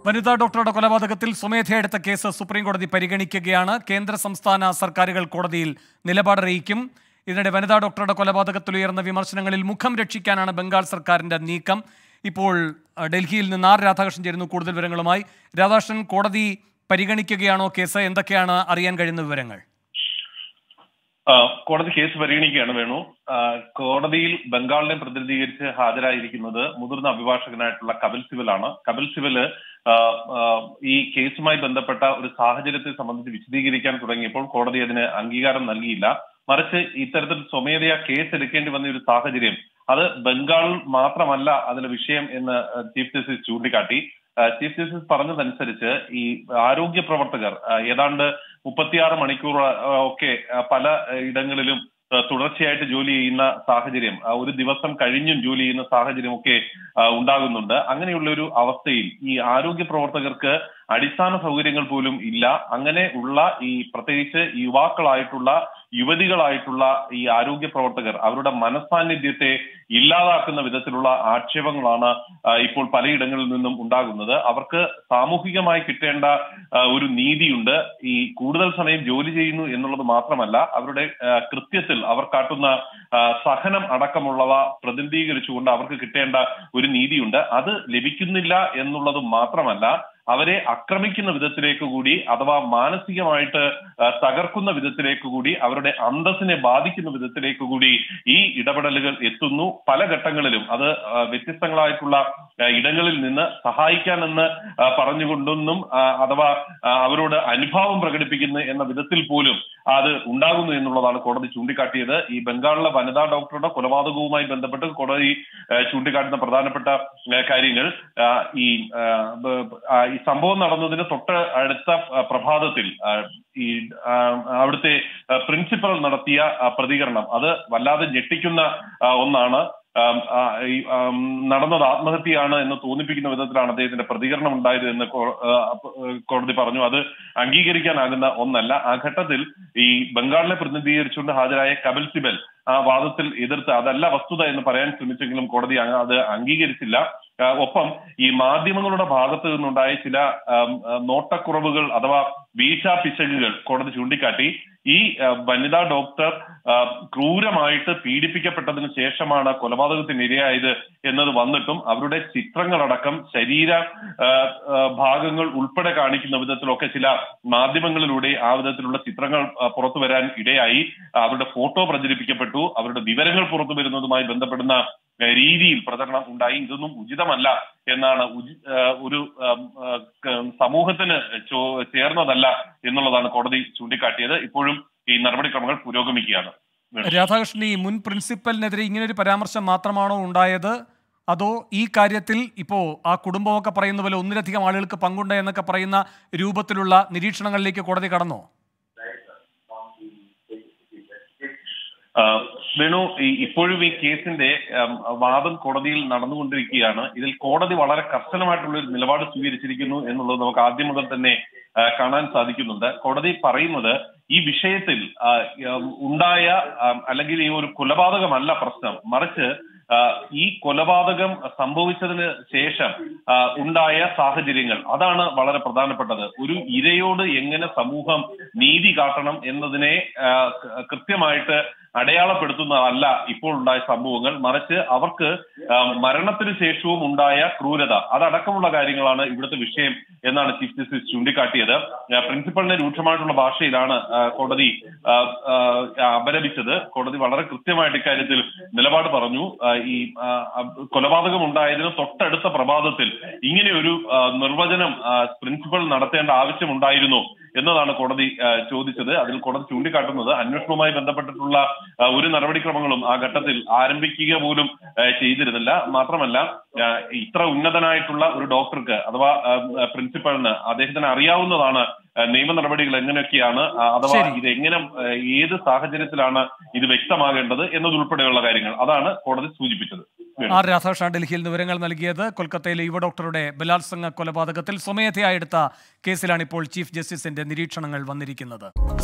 വനിതാ ഡോക്ടറുടെ കൊലപാതകത്തിൽ സ്വമേധയാ എടുത്ത കേസ് സുപ്രീംകോടതി പരിഗണിക്കുകയാണ്. കേന്ദ്ര സംസ്ഥാന സർക്കാരുകൾ കോടതിയിൽ നിലപാടറിയിക്കും. ഇതിനിടെ വനിതാ ഡോക്ടറുടെ കൊലപാതകത്തിൽ ഉയർന്ന വിമർശനങ്ങളിൽ മുഖം രക്ഷിക്കാനാണ് ബംഗാൾ സർക്കാരിന്റെ നീക്കം. ഇപ്പോൾ ഡൽഹിയിൽ നിന്ന് ആർ രാധാകൃഷ്ണൻ ചേരുന്നു കൂടുതൽ വിവരങ്ങളുമായി. രാധാകൃഷ്ണൻ, കോടതി പരിഗണിക്കുകയാണോ കേസ്? എന്തൊക്കെയാണ് അറിയാൻ കഴിയുന്ന വിവരങ്ങൾ? കോടതി കേസ് പരിഗണിക്കുകയാണ് വേണു. കോടതിയിൽ ബംഗാളിനെ പ്രതിനിധീകരിച്ച് ഹാജരായിരിക്കുന്നത് മുതിർന്ന അഭിഭാഷകനായിട്ടുള്ള കപിൽ സിബലാണ്. കപിൽ സിബല് ഈ കേസുമായി ബന്ധപ്പെട്ട ഒരു സാഹചര്യത്തെ സംബന്ധിച്ച് വിശദീകരിക്കാൻ തുടങ്ങിയപ്പോൾ കോടതി അതിന് അംഗീകാരം നൽകിയില്ല. മറിച്ച് ഇത്തരത്തിൽ സ്വമേധയാ കേസ് എടുക്കേണ്ടി വന്ന ഒരു സാഹചര്യം അത് ബംഗാൾ മാത്രമല്ല അതിലെ വിഷയം എന്ന് ചീഫ് ജസ്റ്റിസ് ചൂണ്ടിക്കാട്ടി. ചീഫ് ജസ്റ്റിസ് പറഞ്ഞതനുസരിച്ച് ഈ ആരോഗ്യ പ്രവർത്തകർ ഏതാണ്ട് 36 മണിക്കൂർ ഒക്കെ പല ഇടങ്ങളിലും തുടർച്ചയായിട്ട് ജോലി ചെയ്യുന്ന സാഹചര്യം, ഒരു ദിവസം കഴിഞ്ഞും ജോലി ചെയ്യുന്ന സാഹചര്യം ഒക്കെ ഉണ്ടാകുന്നുണ്ട്. അങ്ങനെയുള്ള ഒരു അവസ്ഥയിൽ ഈ ആരോഗ്യ പ്രവർത്തകർക്ക് അടിസ്ഥാന സൗകര്യങ്ങൾ പോലും ഇല്ല. അങ്ങനെ ഉള്ള ഈ പ്രത്യേകിച്ച് യുവാക്കളായിട്ടുള്ള യുവതികളായിട്ടുള്ള ഈ ആരോഗ്യ പ്രവർത്തകർ അവരുടെ മനസാന്നിധ്യത്തെ ഇല്ലാതാക്കുന്ന വിധത്തിലുള്ള ആക്ഷേപങ്ങളാണ് ഇപ്പോൾ പലയിടങ്ങളിൽ നിന്നും ഉണ്ടാകുന്നത്. അവർക്ക് സാമൂഹികമായി കിട്ടേണ്ട ഒരു നീതിയുണ്ട്. ഈ കൂടുതൽ സമയം ജോലി ചെയ്യുന്നു എന്നുള്ളത് മാത്രമല്ല, അവരുടെ കൃത്യത്തിൽ അവർ കാട്ടുന്ന സഹനം അടക്കമുള്ളവ പ്രതിനിധീകരിച്ചുകൊണ്ട് അവർക്ക് കിട്ടേണ്ട ഒരു നീതിയുണ്ട്. അത് ലഭിക്കുന്നില്ല എന്നുള്ളത് മാത്രമല്ല, അവരെ ആക്രമിക്കുന്ന വിധത്തിലേക്ക് കൂടി അഥവാ മാനസികമായിട്ട് തകർക്കുന്ന വിധത്തിലേക്ക് കൂടി അവരുടെ അന്തസ്സിനെ ബാധിക്കുന്ന വിധത്തിലേക്ക് കൂടി ഈ ഇടപെടലുകൾ എത്തുന്നു. പല ഘട്ടങ്ങളിലും അത് വ്യത്യസ്തങ്ങളായിട്ടുള്ള ഇടങ്ങളിൽ നിന്ന് സഹായിക്കാനെന്ന് പറഞ്ഞുകൊണ്ടൊന്നും അഥവാ അവരോട് അനുഭാവം പ്രകടിപ്പിക്കുന്നു എന്ന വിധത്തിൽ പോലും അത് ഉണ്ടാകുന്നു എന്നുള്ളതാണ് കോടതി ചൂണ്ടിക്കാട്ടിയത്. ഈ ബംഗാളിലെ വനിതാ ഡോക്ടറുടെ കൊലപാതകവുമായി ബന്ധപ്പെട്ട് കോടതി ചൂണ്ടിക്കാട്ടുന്ന പ്രധാനപ്പെട്ട കാര്യങ്ങൾ ഈ സംഭവം നടന്നതിന് തൊട്ട് അടുത്ത പ്രഭാതത്തിൽ ഈ അവിടുത്തെ പ്രിൻസിപ്പൽ നടത്തിയ പ്രതികരണം അത് വല്ലാതെ ഞെട്ടിക്കുന്ന ഒന്നാണ്. നടന്നത് ആത്മഹത്യയാണ് എന്ന് തോന്നിപ്പിക്കുന്ന വിധത്തിലാണ് അദ്ദേഹത്തിന്റെ പ്രതികരണം ഉണ്ടായത് എന്ന് കോടതി പറഞ്ഞു. അത് അംഗീകരിക്കാനാകുന്ന ഒന്നല്ല. ആ ഘട്ടത്തിൽ ഈ ബംഗാളിനെ പ്രതിനിധീകരിച്ചുകൊണ്ട് ഹാജരായ കപിൽ സിബൽ ആ വാദത്തിൽ എതിർത്ത് അതല്ല വസ്തുത എന്ന് പറയാൻ ശ്രമിച്ചെങ്കിലും കോടതി അത് അംഗീകരിച്ചില്ല. ഒപ്പം ഈ മാധ്യമങ്ങളുടെ ഭാഗത്ത് നിന്നുണ്ടായ ചില നോട്ടക്കുറവുകൾ അഥവാ വീഴ്ച പിശകുകൾ കോടതി ചൂണ്ടിക്കാട്ടി. ഈ വനിതാ ഡോക്ടർ ക്രൂരമായിട്ട് പീഡിപ്പിക്കപ്പെട്ടതിന് ശേഷമാണ് കൊലപാതകത്തിന് ഇരയായത് എന്നത് വന്നിട്ടും അവരുടെ ചിത്രങ്ങളടക്കം ശരീര ഭാഗങ്ങൾ ഉൾപ്പെടെ കാണിക്കുന്ന വിധത്തിലൊക്കെ ചില മാധ്യമങ്ങളിലൂടെ ആ വിധത്തിലുള്ള ചിത്രങ്ങൾ പുറത്തു വരാൻ ഇടയായി. അവരുടെ ഫോട്ടോ പ്രചരിപ്പിക്കപ്പെട്ടു. അവരുടെ വിവരങ്ങൾ പുറത്തു വരുന്നതുമായി ബന്ധപ്പെടുന്ന രീതിയിൽ പ്രചരണം ഉണ്ടായി. ഇതൊന്നും ഉചിതമല്ല എന്നാണ്, ഒരു സമൂഹത്തിന് ചേർന്നതല്ല എന്നുള്ളതാണ് കോടതി ചൂണ്ടിക്കാട്ടിയത്. ഇപ്പോഴും ഈ നടപടിക്രമങ്ങൾ പുരോഗമിക്കുകയാണ്. രാധാകൃഷ്ണൻ, ഈ മുൻ പ്രിൻസിപ്പലിനെതിരെ ഇങ്ങനൊരു പരാമർശം മാത്രമാണോ ഉണ്ടായത്, അതോ ഈ കാര്യത്തിൽ ഇപ്പോ ആ കുടുംബമൊക്കെ പറയുന്ന പോലെ ഒന്നിലധികം ആളുകൾക്ക് പങ്കുണ്ട് എന്നൊക്കെ പറയുന്ന രൂപത്തിലുള്ള നിരീക്ഷണങ്ങളിലേക്ക് കോടതി കടന്നോ? വേണു, ഇപ്പോഴും ഈ കേസിന്റെ വാദം കോടതിയിൽ നടന്നുകൊണ്ടിരിക്കുകയാണ്. ഇതിൽ കോടതി വളരെ കർശനമായിട്ടുള്ള ഒരു നിലപാട് സ്വീകരിച്ചിരിക്കുന്നു എന്നുള്ളത് നമുക്ക് ആദ്യം മുതൽ തന്നെ കാണാൻ സാധിക്കുന്നുണ്ട്. കോടതി പറയുന്നത് ഈ വിഷയത്തിൽ ഉണ്ടായ അല്ലെങ്കിൽ ഈ ഒരു കൊലപാതകമല്ല പ്രശ്നം, മറിച്ച് ഈ കൊലപാതകം സംഭവിച്ചതിന് ശേഷം ഉണ്ടായ സാഹചര്യങ്ങൾ അതാണ് വളരെ പ്രധാനപ്പെട്ടത്. ഒരു ഇരയോട് എങ്ങനെ സമൂഹം നീതി കാട്ടണം എന്നതിനെ കൃത്യമായിട്ട് അടയാളപ്പെടുത്തുന്നതല്ല ഇപ്പോൾ ഉണ്ടായ സംഭവങ്ങൾ, മറിച്ച് അവർക്ക് മരണത്തിന് ശേഷവും ഉണ്ടായ ക്രൂരത അതടക്കമുള്ള കാര്യങ്ങളാണ് ഇവിടുത്തെ വിഷയം എന്നാണ് ചീഫ് ജസ്റ്റിസ് ചൂണ്ടിക്കാട്ടിയത്. പ്രിൻസിപ്പലിനെ രൂക്ഷമായിട്ടുള്ള ഭാഷയിലാണ് കോടതി അപലപിച്ചത്. കോടതി വളരെ കൃത്യമായിട്ട് ഇക്കാര്യത്തിൽ നിലപാട് പറഞ്ഞു. ഈ കൊലപാതകം ഉണ്ടായതിന് തൊട്ടടുത്ത പ്രഭാതത്തിൽ ഇങ്ങനെ ഒരു നിർവചനം പ്രിൻസിപ്പൽ നടത്തേണ്ട ആവശ്യമുണ്ടായിരുന്നു എന്നതാണ് കോടതി ചോദിച്ചത്. അതിൽ കോടതി ചൂണ്ടിക്കാട്ടുന്നത് അന്വേഷണവുമായി ബന്ധപ്പെട്ടിട്ടുള്ള ഒരു നടപടിക്രമങ്ങളും ആ ഘട്ടത്തിൽ ആരംഭിക്കുക പോലും ചെയ്തിരുന്നില്ല. മാത്രമല്ല, ഇത്ര ഉന്നതനായിട്ടുള്ള ഒരു ഡോക്ടർക്ക് അഥവാ പ്രിൻസിപ്പലിന് അദ്ദേഹത്തിന് അറിയാവുന്നതാണ് നിയമ നടപടികൾ എങ്ങനെയൊക്കെയാണ്, അഥവാ ഇത് എങ്ങനെ ഏത് സാഹചര്യത്തിലാണ് ഇത് വ്യക്തമാകേണ്ടത് എന്നതുൾപ്പെടെയുള്ള കാര്യങ്ങൾ അതാണ് കോടതി സൂചിപ്പിച്ചത്. ആർ രാധാകൃഷ്ണൻ ഡൽഹിയിൽ നിന്ന് വിവരങ്ങൾ നൽകിയത്. കൊൽക്കത്തയിലെ യുവ ഡോക്ടറുടെ ബലാത്സംഗ കൊലപാതകത്തിൽ സ്വമേധയാ എടുത്ത കേസിലാണ് ഇപ്പോൾ ചീഫ് ജസ്റ്റിസിന്റെ നിരീക്ഷണങ്ങൾ വന്നിരിക്കുന്നത്.